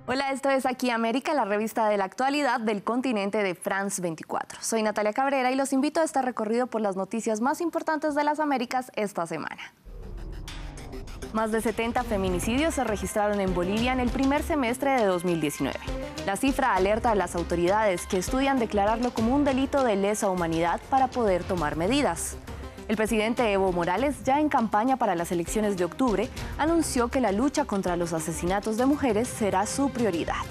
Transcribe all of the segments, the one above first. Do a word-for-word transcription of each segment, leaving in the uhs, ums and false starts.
Hola, esto es Aquí América, la revista de la actualidad del continente de France veinticuatro. Soy Natalia Cabrera y los invito a este recorrido por las noticias más importantes de las Américas esta semana. Más de setenta feminicidios se registraron en Bolivia en el primer semestre de dos mil diecinueve. La cifra alerta a las autoridades que estudian declararlo como un delito de lesa humanidad para poder tomar medidas. El presidente Evo Morales, ya en campaña para las elecciones de octubre, anunció que la lucha contra los asesinatos de mujeres será su prioridad.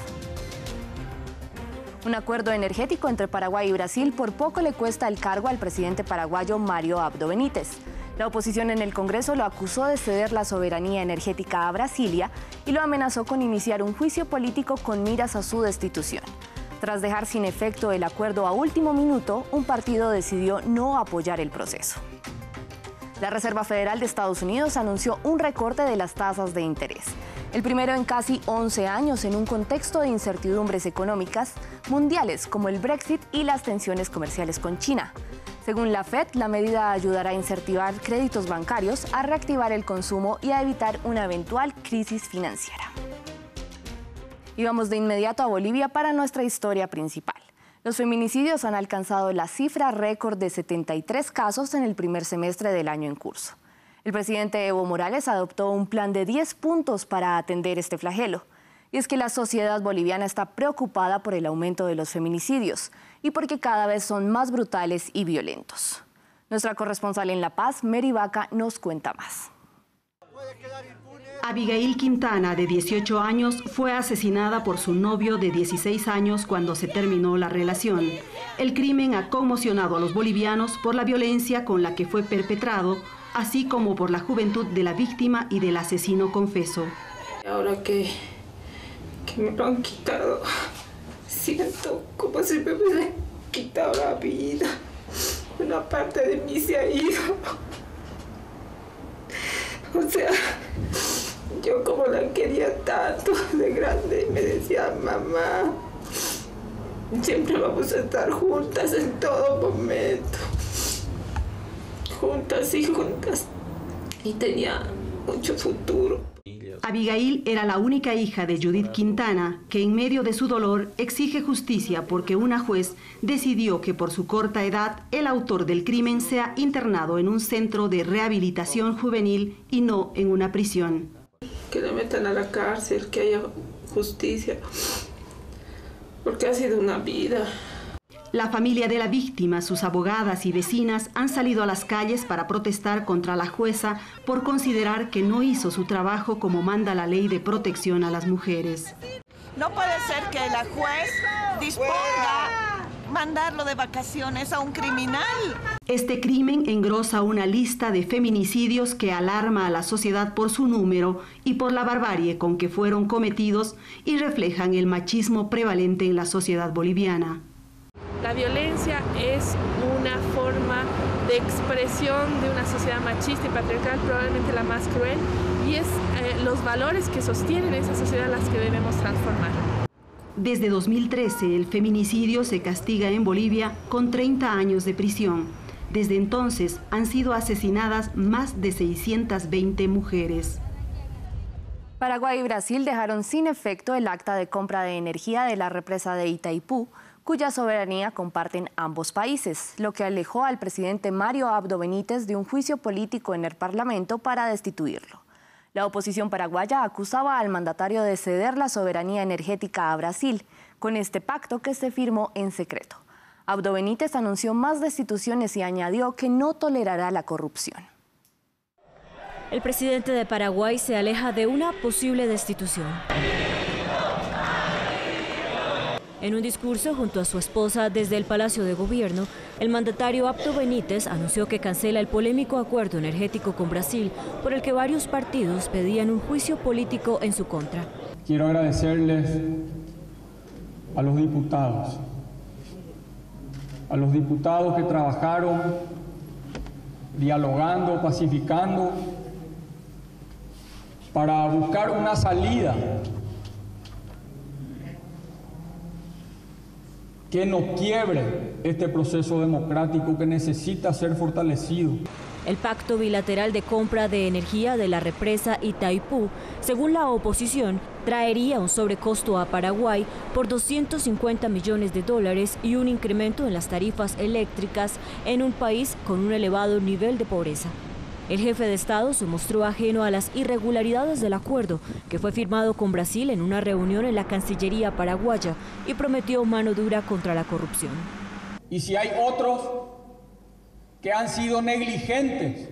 Un acuerdo energético entre Paraguay y Brasil por poco le cuesta el cargo al presidente paraguayo Mario Abdo Benítez. La oposición en el Congreso lo acusó de ceder la soberanía energética a Brasilia y lo amenazó con iniciar un juicio político con miras a su destitución. Tras dejar sin efecto el acuerdo a último minuto, un partido decidió no apoyar el proceso. La Reserva Federal de Estados Unidos anunció un recorte de las tasas de interés, el primero en casi once años en un contexto de incertidumbres económicas mundiales como el Brexit y las tensiones comerciales con China. Según la Fed, la medida ayudará a incentivar créditos bancarios, a reactivar el consumo y a evitar una eventual crisis financiera. Y vamos de inmediato a Bolivia para nuestra historia principal. Los feminicidios han alcanzado la cifra récord de setenta y tres casos en el primer semestre del año en curso. El presidente Evo Morales adoptó un plan de diez puntos para atender este flagelo. Y es que la sociedad boliviana está preocupada por el aumento de los feminicidios y porque cada vez son más brutales y violentos. Nuestra corresponsal en La Paz, Mary Vaca, nos cuenta más. Abigail Quintana, de dieciocho años, fue asesinada por su novio de dieciséis años cuando se terminó la relación. El crimen ha conmocionado a los bolivianos por la violencia con la que fue perpetrado, así como por la juventud de la víctima y del asesino confeso. Ahora que, que me lo han quitado, siento como si me hubieran quitado la vida. Una parte de mí se ha ido. O sea, yo como la quería tanto de grande, me decía, mamá, siempre vamos a estar juntas en todo momento. Juntas y juntas. Y tenía mucho futuro. Abigail era la única hija de Judith Quintana, que en medio de su dolor exige justicia porque una juez decidió que por su corta edad el autor del crimen sea internado en un centro de rehabilitación juvenil y no en una prisión. Que le metan a la cárcel, que haya justicia, porque ha sido una vida. La familia de la víctima, sus abogadas y vecinas han salido a las calles para protestar contra la jueza por considerar que no hizo su trabajo como manda la ley de protección a las mujeres. No puede ser que la juez disponga mandarlo de vacaciones a un criminal. Este crimen engrosa una lista de feminicidios que alarma a la sociedad por su número y por la barbarie con que fueron cometidos y reflejan el machismo prevalente en la sociedad boliviana. La violencia es una forma de expresión de una sociedad machista y patriarcal, probablemente la más cruel, y es eh, los valores que sostienen esa sociedad las que debemos transformar. Desde dos mil trece, el feminicidio se castiga en Bolivia con treinta años de prisión. Desde entonces han sido asesinadas más de seiscientas veinte mujeres. Paraguay y Brasil dejaron sin efecto el acta de compra de energía de la represa de Itaipú, cuya soberanía comparten ambos países, lo que alejó al presidente Mario Abdo Benítez de un juicio político en el Parlamento para destituirlo. La oposición paraguaya acusaba al mandatario de ceder la soberanía energética a Brasil, con este pacto que se firmó en secreto. Abdo Benítez anunció más destituciones y añadió que no tolerará la corrupción. El presidente de Paraguay se aleja de una posible destitución. En un discurso junto a su esposa desde el Palacio de Gobierno, el mandatario Abdo Benítez anunció que cancela el polémico acuerdo energético con Brasil, por el que varios partidos pedían un juicio político en su contra. Quiero agradecerles a los diputados, a los diputados que trabajaron dialogando, pacificando, para buscar una salida que no quiebre este proceso democrático que necesita ser fortalecido. El pacto bilateral de compra de energía de la represa Itaipú, según la oposición, traería un sobrecosto a Paraguay por doscientos cincuenta millones de dólares y un incremento en las tarifas eléctricas en un país con un elevado nivel de pobreza. El jefe de Estado se mostró ajeno a las irregularidades del acuerdo, que fue firmado con Brasil en una reunión en la Cancillería paraguaya, y prometió mano dura contra la corrupción. Y si hay otros que han sido negligentes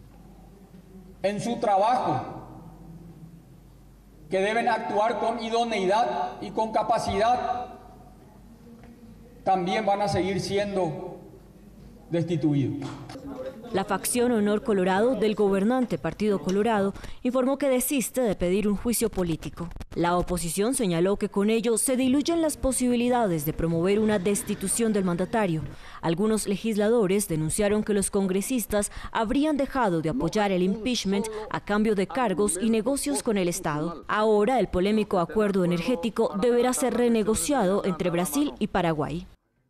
en su trabajo, que deben actuar con idoneidad y con capacidad, también van a seguir siendo destituidos. La facción Honor Colorado del gobernante Partido Colorado informó que desiste de pedir un juicio político. La oposición señaló que con ello se diluyen las posibilidades de promover una destitución del mandatario. Algunos legisladores denunciaron que los congresistas habrían dejado de apoyar el impeachment a cambio de cargos y negocios con el Estado. Ahora el polémico acuerdo energético deberá ser renegociado entre Brasil y Paraguay.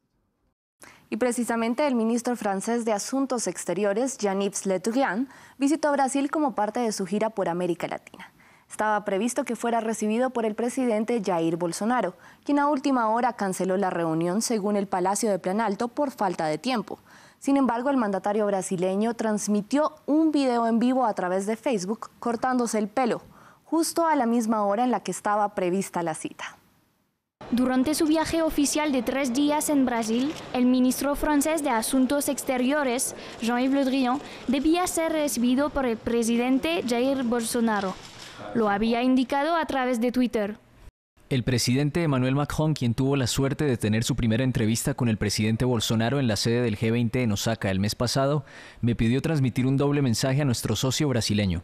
Y precisamente el ministro francés de Asuntos Exteriores, Jean-Yves Le Drian, visitó Brasil como parte de su gira por América Latina. Estaba previsto que fuera recibido por el presidente Jair Bolsonaro, quien a última hora canceló la reunión según el Palacio de Planalto por falta de tiempo. Sin embargo, el mandatario brasileño transmitió un video en vivo a través de Facebook cortándose el pelo, justo a la misma hora en la que estaba prevista la cita. Durante su viaje oficial de tres días en Brasil, el ministro francés de Asuntos Exteriores, Jean-Yves Le Drian, debía ser recibido por el presidente Jair Bolsonaro. Lo había indicado a través de Twitter. El presidente Emmanuel Macron, quien tuvo la suerte de tener su primera entrevista con el presidente Bolsonaro en la sede del G veinte en Osaka el mes pasado, me pidió transmitir un doble mensaje a nuestro socio brasileño.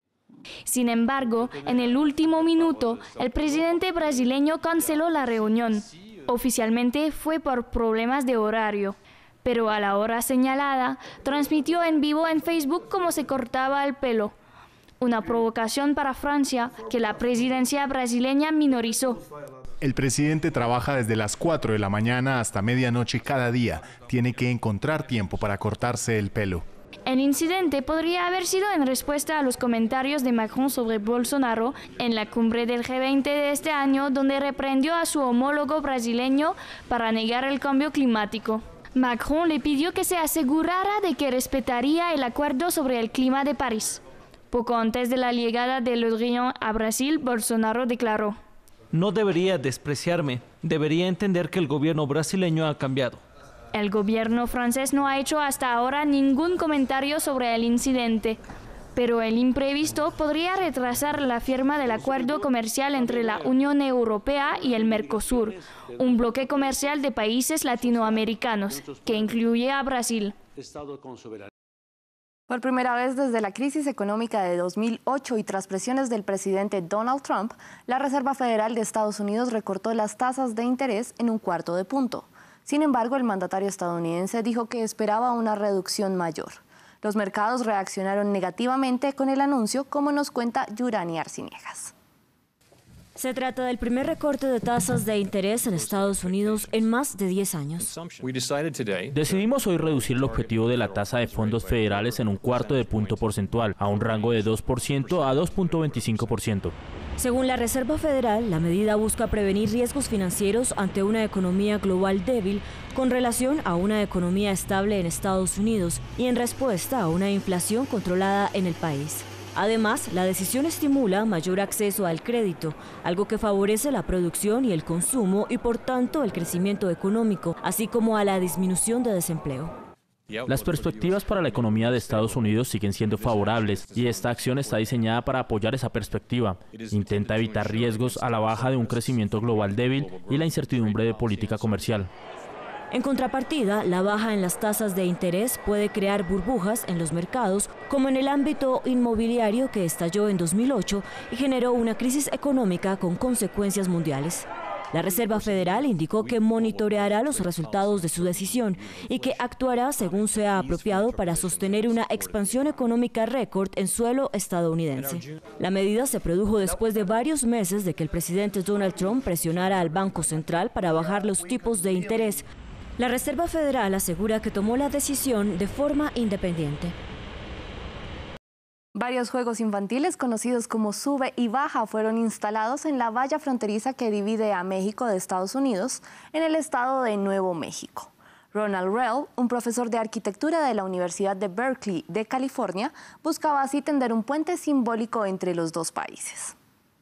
Sin embargo, en el último minuto, el presidente brasileño canceló la reunión. Oficialmente fue por problemas de horario, pero a la hora señalada, transmitió en vivo en Facebook cómo se cortaba el pelo. Una provocación para Francia que la presidencia brasileña minorizó. El presidente trabaja desde las cuatro de la mañana hasta medianoche cada día. Tiene que encontrar tiempo para cortarse el pelo. El incidente podría haber sido en respuesta a los comentarios de Macron sobre Bolsonaro en la cumbre del G veinte de este año, donde reprendió a su homólogo brasileño para negar el cambio climático. Macron le pidió que se asegurara de que respetaría el acuerdo sobre el clima de París. Poco antes de la llegada de Le Drian a Brasil, Bolsonaro declaró: "No debería despreciarme, debería entender que el gobierno brasileño ha cambiado". El gobierno francés no ha hecho hasta ahora ningún comentario sobre el incidente, pero el imprevisto podría retrasar la firma del acuerdo comercial entre la Unión Europea y el Mercosur, un bloque comercial de países latinoamericanos que incluye a Brasil. Por primera vez desde la crisis económica de dos mil ocho y tras presiones del presidente Donald Trump, la Reserva Federal de Estados Unidos recortó las tasas de interés en un cuarto de punto. Sin embargo, el mandatario estadounidense dijo que esperaba una reducción mayor. Los mercados reaccionaron negativamente con el anuncio, como nos cuenta Yurani Arciniegas. Se trata del primer recorte de tasas de interés en Estados Unidos en más de diez años. Decidimos hoy reducir el objetivo de la tasa de fondos federales en un cuarto de punto porcentual, a un rango de dos por ciento a dos punto veinticinco por ciento. Según la Reserva Federal, la medida busca prevenir riesgos financieros ante una economía global débil con relación a una economía estable en Estados Unidos y en respuesta a una inflación controlada en el país. Además, la decisión estimula mayor acceso al crédito, algo que favorece la producción y el consumo y, por tanto, el crecimiento económico, así como a la disminución de desempleo. Las perspectivas para la economía de Estados Unidos siguen siendo favorables y esta acción está diseñada para apoyar esa perspectiva. Intenta evitar riesgos a la baja de un crecimiento global débil y la incertidumbre de política comercial. En contrapartida, la baja en las tasas de interés puede crear burbujas en los mercados, como en el ámbito inmobiliario que estalló en dos mil ocho y generó una crisis económica con consecuencias mundiales. La Reserva Federal indicó que monitoreará los resultados de su decisión y que actuará según sea apropiado para sostener una expansión económica récord en suelo estadounidense. La medida se produjo después de varios meses de que el presidente Donald Trump presionara al Banco Central para bajar los tipos de interés. La Reserva Federal asegura que tomó la decisión de forma independiente. Varios juegos infantiles conocidos como Sube y Baja fueron instalados en la valla fronteriza que divide a México de Estados Unidos en el estado de Nuevo México. Ronald Rell, un profesor de arquitectura de la Universidad de Berkeley de California, buscaba así tender un puente simbólico entre los dos países.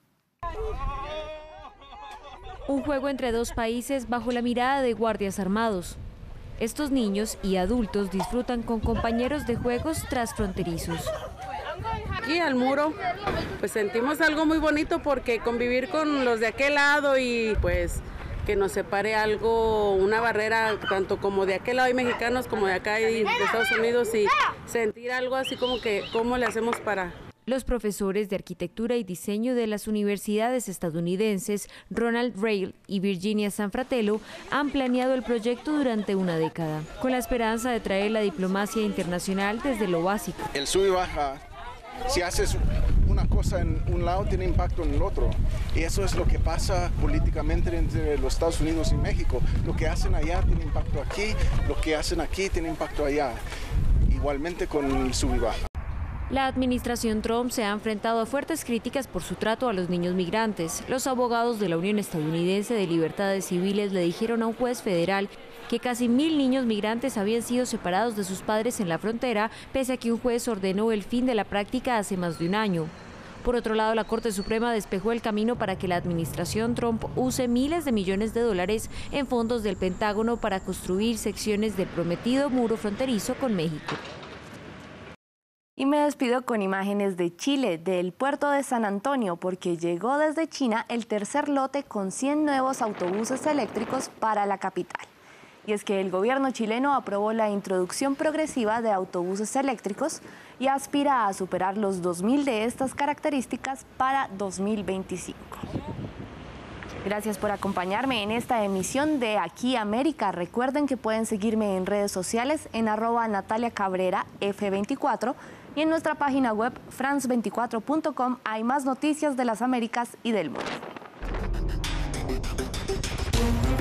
Un juego entre dos países bajo la mirada de guardias armados. Estos niños y adultos disfrutan con compañeros de juegos transfronterizos. Aquí al muro, pues sentimos algo muy bonito porque convivir con los de aquel lado y pues que nos separe algo, una barrera tanto como de aquel lado hay mexicanos como de acá y de Estados Unidos y sentir algo así como que cómo le hacemos para... Los profesores de arquitectura y diseño de las universidades estadounidenses Ronald Rell y Virginia Sanfratello han planeado el proyecto durante una década, con la esperanza de traer la diplomacia internacional desde lo básico. El sub y baja, si haces una cosa en un lado, tiene impacto en el otro. Y eso es lo que pasa políticamente entre los Estados Unidos y México. Lo que hacen allá tiene impacto aquí, lo que hacen aquí tiene impacto allá. Igualmente con el sub y baja. La administración Trump se ha enfrentado a fuertes críticas por su trato a los niños migrantes. Los abogados de la Unión Estadounidense de Libertades Civiles le dijeron a un juez federal que casi mil niños migrantes habían sido separados de sus padres en la frontera, pese a que un juez ordenó el fin de la práctica hace más de un año. Por otro lado, la Corte Suprema despejó el camino para que la administración Trump use miles de millones de dólares en fondos del Pentágono para construir secciones del prometido muro fronterizo con México. Y me despido con imágenes de Chile, del puerto de San Antonio, porque llegó desde China el tercer lote con cien nuevos autobuses eléctricos para la capital. Y es que el gobierno chileno aprobó la introducción progresiva de autobuses eléctricos y aspira a superar los dos mil de estas características para dos mil veinticinco. Gracias por acompañarme en esta emisión de Aquí América. Recuerden que pueden seguirme en redes sociales en arroba Natalia Cabrera F veinticuatro y en nuestra página web france veinticuatro punto com hay más noticias de las Américas y del mundo.